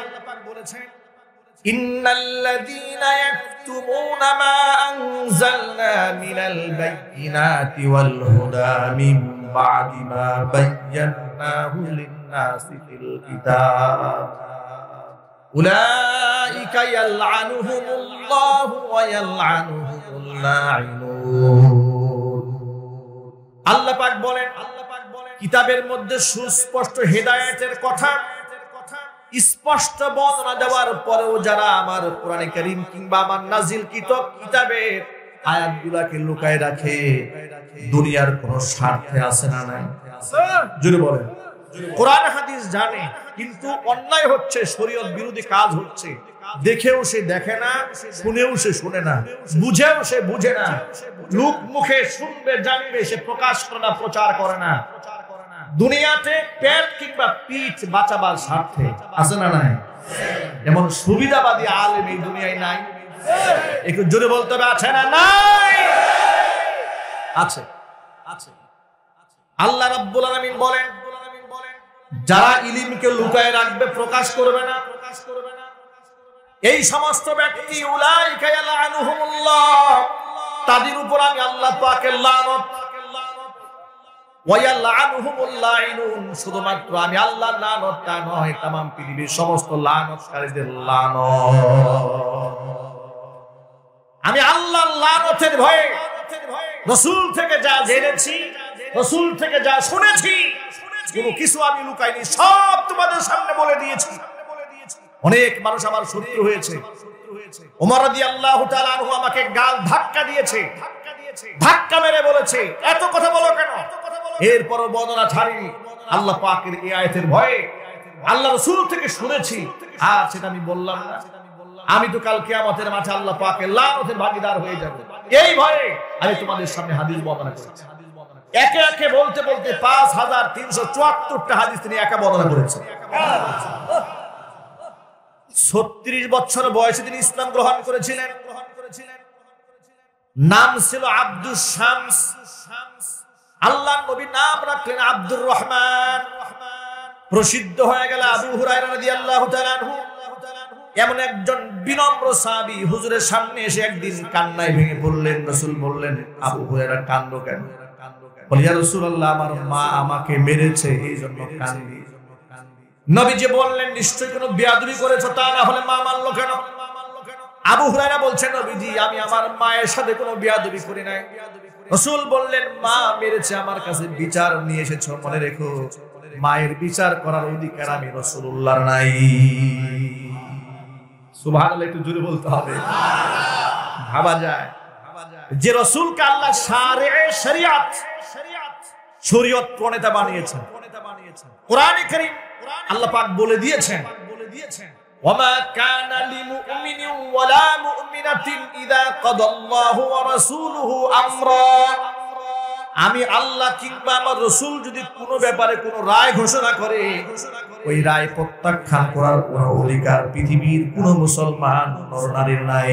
ইন্নাল্লাযীনা ইয়াকতুমুনা মা আনজালনা মিনাল বাইয়িনাতি ওয়াল হুদা মিন বা'দি মা বায়্যানাহু লিন-নাসি ফিল কিতাব উলাইকা ইয়ালআনুহুমুল্লাহু ওয়া ইয়ালআনুহুমুল লাঈনুন। আল্লাহ পাক বলেন, কিতাবের মধ্যে সুস্পষ্ট হেদায়েতের কথা স্পষ্ট বর্ণনা দেওয়ার পরেও যারা আমার কোরআনে কারীম কিংবা আমার নাজিল কিতাবের আয়াতগুলোকে লুকায় রাখে, দুনিয়ার কোন স্বার্থে আছে না নাই? জোরে বলেন। কোরআন হাদিস জানে, কিন্তু অন্যায় হচ্ছে, শরীয়ত বিরোধী কাজ হচ্ছে, দেখেও সে দেখে না, শুনেও সে শুনে না, বুঝেও সে বুঝে না, লোক মুখে শুনবে জানবে, সে প্রকাশ করে না, প্রচার করে না। দুনিয়াতে পেট কিংবা পিঠ বাঁচাবার স্বার্থে আছে না নাই? এমন সুবিধাবাদী আলেম এই দুনিয়ায় নাই? একটু জোরে বলতে হবে, আছে না নাই? আছে। আল্লাহ রাব্বুল আলামিন বলেন, যারা ইলমকে লুকায় রাখবে, প্রকাশ করবে না, এই সমস্ত ব্যক্তি উলাইকা ইয়ালআনুহুমুল্লাহ, তাদের উপর আমি আল্লাহ পাকের লানত, ওয়া ইয়ালআনুহুমুল লাঈনুন, শুধুমাত্র আমি আল্লাহর লানত তা নয়, तमाम পৃথিবীর সমস্ত লানতকারীদের লানত। আমি আল্লাহর লানতের ভয়ে রাসূল থেকে যা জেনেছি, রাসূল থেকে যা শুনেছি, কোনো কিছু আমি লুকাইনি, সব তোমাদের সামনে বলে দিয়েছি। অনেক মানুষ আমার শত্রু হয়েছে। ওমর রাদিয়াল্লাহু তাআলা আনহু আমাকে গাল ধাক্কা দিয়েছে, ধাক্কা মেরে বলেছে এত কথা বলো কেন? এরপর বর্ণনা ছাড়িনি। আল্লাহ পাকের এই আয়াতের ভয়ে আল্লাহ রাসূল থেকে শুনেছি, আর সেটা আমি বললাম না। আমি তো কাল কিয়ামতের মাঠে আল্লাহ পাকের লানতের ভাগীদার হয়ে যাব, এই ভয়ে আমি তোমাদের সামনে হাদিস বর্ণনা করেছি। একে একে বলতে বলতে 5374টা হাদিস তিনি একা বর্ণনা করেছেন। 36 বছর বয়সে তিনি ইসলাম গ্রহণ করেছিলেন। নাম ছিল আব্দুস শামস। আল্লাহর নবী নাম রাখলেন আব্দুর রহমান। প্রসিদ্ধ হয়ে গেল আবু হুরায়রা রাদিয়াল্লাহু তাআলা আনহু। এমন একজন বিনম্র সাহাবী হুজুরের সামনে এসে একদিন কান্নায় ভেঙে পড়লেন। রাসূল বললেন, আবু হুরায়রা কাঁদো কেন? বলে, ইয়া রাসূলুল্লাহ, আমার মা আমাকে মেরেছে, এই জন্য কাঁদি। নবীজি বললেন, নিশ্চয়ই কোনো বেয়াদবি করেছো, তা না হলে মা মারলো কেন? আবু হুরায়রা বলছেন, নবীজি আমি আমার মায়ের সাথে কোনো বেয়াদবি করি নাই, রাসূল বললেন, মা মেরেছে, আমার কাছে বিচার নিয়ে এসেছো, মনে রেখো মায়ের বিচার করার অধিকার আমি রাসূলুল্লাহর নাই। সুবহানাল্লাহ, একটু জোরে বলতে হবে। ভাবা যায় যে রাসূলকে আল্লাহ শারিয়ে শরিয়ত শরীয়ত প্রণেতা বানিয়েছেন। কোরআনে কারীম আল্লাহ পাক বলে দিয়েছেন, ওয়ামা কানা লিমুমিনিন ওয়ালা মুমিনাতিন ইযা কাদাল্লাহু ওয়া রাসূলুহু আমরা। আমি আল্লাহ কিংবা আমার রাসূল যদি কোনো ব্যাপারে কোনো রায় ঘোষণা করে, ওই রায় প্রত্যাখ্যান করার কোনো অধিকার পৃথিবীর কোনো মুসলমান নরনারীর নাই।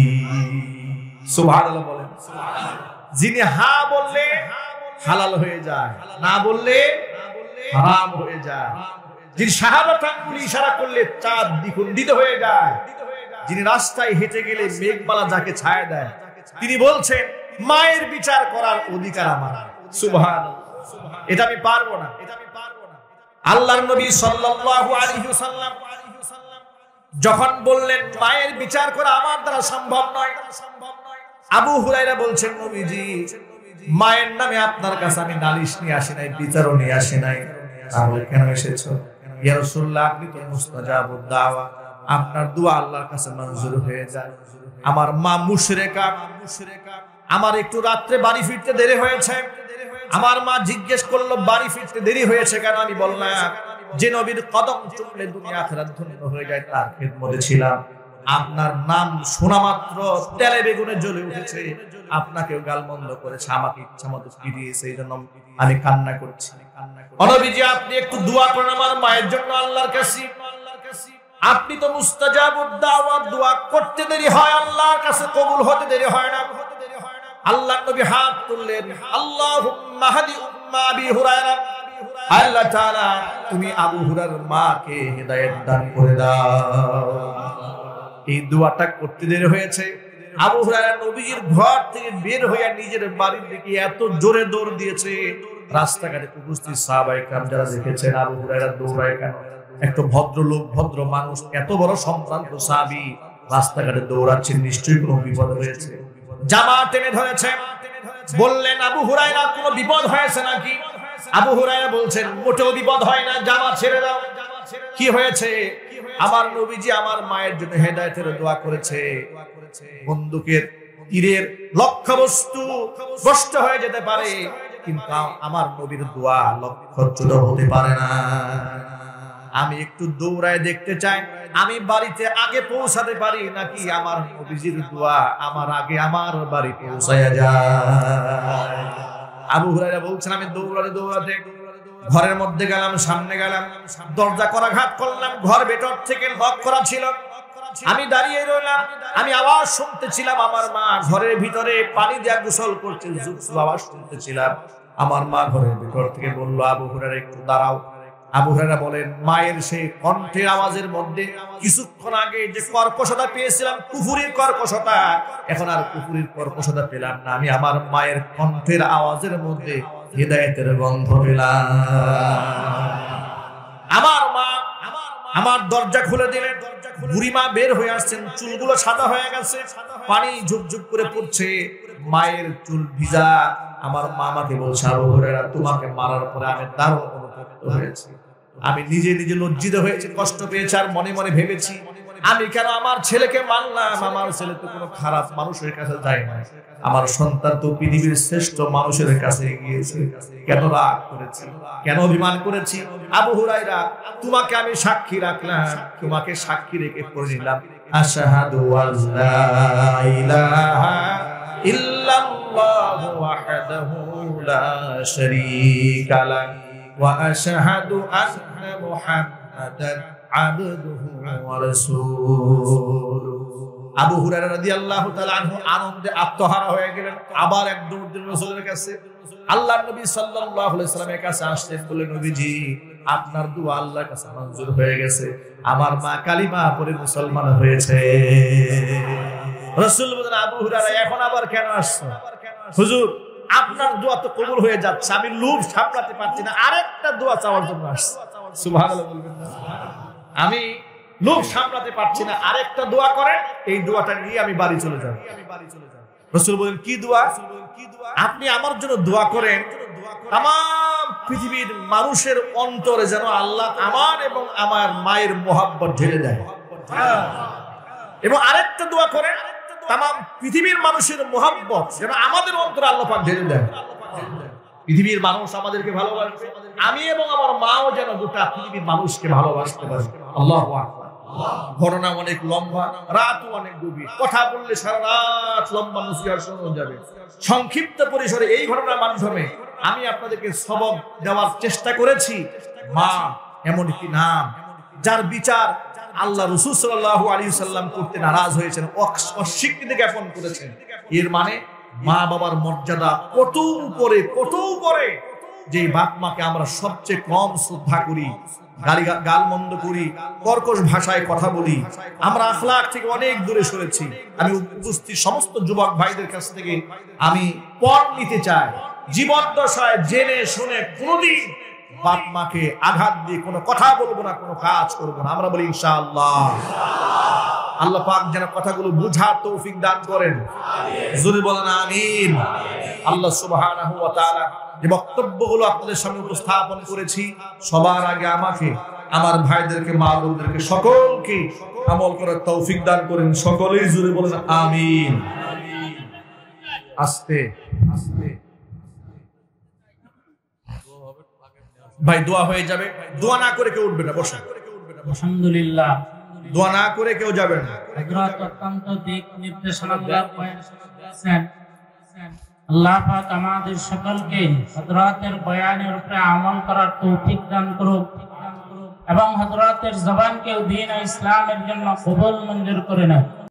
সুবহানাল্লাহ বলেন। যিনি হা বললে হালাল হয়ে যায়, না বললে হারাম হয়ে যায়। যিনি শাহাদাত আঙ্গুল ইশারা করলে চাঁদ দ্বিখণ্ডিত হয়ে যায়। যিনি রাস্তায় হেঁটে গেলে মেঘমালা যাকে ছায়া দেয়, তিনি বলছেন মায়ের বিচার করার অধিকার আমার। সুবহানাল্লাহ, এটা আমি পারবো না। আল্লাহর নবী সাল্লাল্লাহু আলাইহি ওয়াসাল্লাম যখন বললেন মায়ের বিচার করা আমার দ্বারা সম্ভব নয়, আবু হুরায়রা বলছেন, নবীজি মায়ের নামে আপনার কাছে আমি নালিশ নিয়ে আসি নাই, বিচারও নিয়ে আসি নাই, তাহলে কেন এসেছো? ইয়া রাসূলুল্লাহ, আপনি তো মুস্তাজাবুদ দাওয়া, আপনার দোয়া আল্লাহর কাছে মঞ্জুর হয়ে যায়। আমার মা মুশরিকা, আমার একটু রাত্রে বাড়ি ফিরতে দেরি হয়েছে। আমার মা জিজ্ঞেস করলো বাড়ি ফিরতে দেরি হয়েছে কেন? আমি বললাম যে নবীর কদম চুমলে দুনিয়া আখিরাত ধন্য হয়ে যায় তার খিদমতে ছিলাম। আপনার নাম শোনা মাত্র তেলে বেগুনে জ্বলে উঠেছে, আপনাকেও গালমন্দ করেছে, আমাকে ইচ্ছা মতো ফিরিয়েছে, এই জন্য আমি কান্না করছি। নবীজি আপনি একটু দোয়া করেন আমার মায়ের জন্য আল্লাহর কাছে। আপনি তো মুস্তাজাবুদ দাওয়াত, দোয়া করতে দেরি হয় আল্লাহর কাছে কবুল হতে দেরি হয় না। আল্লাহর নবী হাত তুললেন, আল্লাহুম্মা হাদি উম্মা আবি হুরায়রা, আল্লাহ তাআলা তুমি আবু হুরায়রার মাকে হেদায়েত দান করে দাও। এই দোয়াটা করতে দেরি হয়েছে। আবু হুরায়রা নবীজির ঘর থেকে বের হয়ে নিজের বাড়ির দিকে এত জোরে দৌড় দিয়েছে, রাস্তাঘাটে উপস্থিত সাহাবায়ে কেরাম যারা দেখেছেন আবু হুরায়রা দৌড়ায় কেন, একটা ভদ্রলোক ভদ্র মানুষ এত বড় সম্ভ্রান্ত সাহাবী রাস্তাঘাটে দৌড়াচ্ছেন, নিশ্চয়ই কোনো বিপদ হয়েছে। জামা টেনে ধরেছে, বললেন আবু হুরায়রা কোনো বিপদ হয়েছে নাকি? আবু হুরায়রা বলছেন মোটেও বিপদ হয় না, জামা ছেড়ে দাও। কি হয়েছে? আমার নবীজি আমার মায়ের জন্য হেদায়েতের দোয়া করেছে। বন্দুকের তীরের লক্ষ্যবস্তু নষ্ট হয়ে যেতে পারে, কিন্তু আমার নবীর দোয়া লক্ষ্যচ্যুত হতে পারে না। আমি একটু দৌড়ায় দেখতে চাই আমি বাড়িতে আগে পৌঁছাতে পারি নাকি আমার নবীজির দোয়া আমার আগে আমার বাড়ি পৌঁছায়া যায়। আবু হুরায়রা বলছেন আমি দৌড়াতে ঘরের মধ্যে গেলাম, সামনে গেলাম, দরজা করাঘাত করলাম, ঘর ভেতর থেকে লক করা ছিল। আমি দাঁড়িয়ে রইলাম, আমি আওয়াজ শুনতেছিলাম আমার মা ঘরের ভিতরে পানি দিয়ে গোসল করছে, আওয়াজ শুনতেছিলাম। আমার মা ঘরের ভিতর থেকে বলল আবু হুরায়রা একটু দাঁড়াও। আবু হুরায়রা বলেন মায়ের সেই কণ্ঠের আওয়াজের মধ্যে কিছুক্ষণ আগে যে কর্কশতা পেয়েছিলাম, কুফুরির কর্কশতা, এখন আর কুফুরির কর্কশতা পেলাম না। আমি আমার মায়ের কণ্ঠের আওয়াজের মধ্যে হিদায়াতের গন্ধ পেলাম। আমার মা আমার দরজা খুলে দিলেন, বুড়িমা বের হয়ে আসছেন, চুলগুলো সাদা হয়ে গেছে, পানি ঝুপঝুপ করে পড়ছে, মায়ের চুল ভিজা। আমার মা আমাকে বলছে আবু হুরায়রা তোমাকে মারার পরে আমি দারুণ অনুতপ্ত হয়েছি, আমি নিজে নিজে লজ্জিত হয়েছি, কষ্ট পেয়েছি, আর মনে মনে ভেবেছি আমি কেন আমার ছেলেকে মারলাম? আমার ছেলে তো কোনো খারাপ মানুষের কাছে যায় না, আমার সন্তান তো পৃথিবীর শ্রেষ্ঠ মানুষের কাছে গিয়েছে, কেন রাগ করেছি, কেন অভিমান করেছি? আবু হুরায়রা তোমাকে আমি সাক্ষী রাখলাম, তোমাকে সাক্ষী রেখে করে নিলাম আশহাদু আল্লা ইলাহা ইল্লাল্লাহু ওয়াহদাহু লা শারীকা লাহু ওয়া আশহাদু আন্না মুহাম্মাদান আবদুহু ওয়া রাসূলুহু। আবু হুরায়রা রাদিয়াল্লাহু তাআলা আনহু আনন্দে আত্মহারা হয়ে গেলেন, আবার এক দৌড় দিলেন রাসূলের কাছে। আল্লাহর নবী সাল্লাল্লাহু আলাইহি ওয়াসাল্লামের কাছে আসলেন, বললেন নবীজি আপনার দোয়া আল্লাহর কাছে মঞ্জুর হয়ে গেছে, আমার মা কালিমা পড়ে মুসলমান হয়েছে। রাসূল বলেন আবু হুরায়রা এখন আবার কেন আসছো? হুজুর আপনার দোয়া তো কবুল হয়ে যাচ্ছে, আমি লোভ সামলাতে পারছি না, আরেকটা দোয়া চাওয়ার জন্য আসছি। সুবহানাল্লাহ বলবেন না? আমি লোভ সামলাতে পারছি না, আরেকটা দোয়া করেন, এই দোয়াটা নিয়ে আমি বাড়ি চলে যাব। রাসূল বলেন কি দোয়া? আপনি আমার জন্য দোয়া করেন তামাম পৃথিবীর মানুষের অন্তরে যেন আল্লাহ আমার এবং আমার মায়ের মোহাব্বত ঢেলে দেয়। এবং আরেকটা দোয়া করেন তামাম পৃথিবীর মানুষের মোহাব্বত যেন আমাদের অন্তরে আল্লাহ পাক ঢেলে দেয়। পৃথিবীর মানুষ আমাদেরকে ভালোবাসবে, আমি এবং আমার মাও যেন গোটা পৃথিবীর মানুষকে ভালোবাসতে পারে। আল্লাহু আকবার। ঘটনা অনেক লম্বা, রাতও অনেক গভীর, কথা বললে সারা রাত লম্বা নসিহত শোনা যাবে। সংক্ষিপ্ত পরিসরে এই ঘটনার মাধ্যমে আমি আপনাদেরকে সবক দেওয়ার চেষ্টা করেছি। মা এমন একটি নাম যার বিচার আল্লাহ রাসূল সাল্লাল্লাহু আলাইহি ওয়াসাল্লাম করতে নারাজ হয়েছেন, অস্বীকৃতি জ্ঞাপন করেছেন। এর মানে মা বাবার মর্যাদা কত উপরে, কত উপরে, যে বাপ মাকে আমরা সবচেয়ে কম শ্রদ্ধা করি, গালমন্দ করি, কর্কশ ভাষায় কথা বলি, আমরা আখলাক থেকে অনেক দূরে সরেছি। আমি উপস্থিত সমস্ত যুবক ভাইদের কাছ থেকে আমি পণ নিতে চাই, জীবদ্দশায় জেনে শুনে কোনদিন বাপ মাকে আঘাত দিয়ে কোনো কথা বলবো না, কোনো কাজ করবো না। আমরা বলি ইনশাআল্লাহ। আল্লাহ পাক যেন কথাগুলো বুঝার তৌফিক দান করেন, জোরে বলেন আমিন। আল্লাহ সুবহানাহু ওয়া তাআলা যে বক্তব্যগুলো আপনাদের সামনে উপস্থাপন করেছি, সবার আগে আমাকে, আমার ভাইদেরকে, মা বোনদেরকে সকলকে আমল করার তৌফিক দান করেন। সকলেই জোরে বলেন আমিন। আস্তে আস্তে ভাই দোয়া হয়ে যাবে, দোয়া না করে কেউ উঠবে না, বসে। আলহামদুলিল্লাহ, দোয়া না করে কেউ যাবে না। হযরত অত্যন্ত দিক নির্দেশনামূলক বয়ান করেছেন। আল্লাহ পাক আমাদের সকলকে হযরতের বয়ানের উপরে আমল করার তৌফিক দান করুক এবং হযরতের জবানকে দ্বীন ও ইসলামের জন্য কবুল মঞ্জুর করে নেন।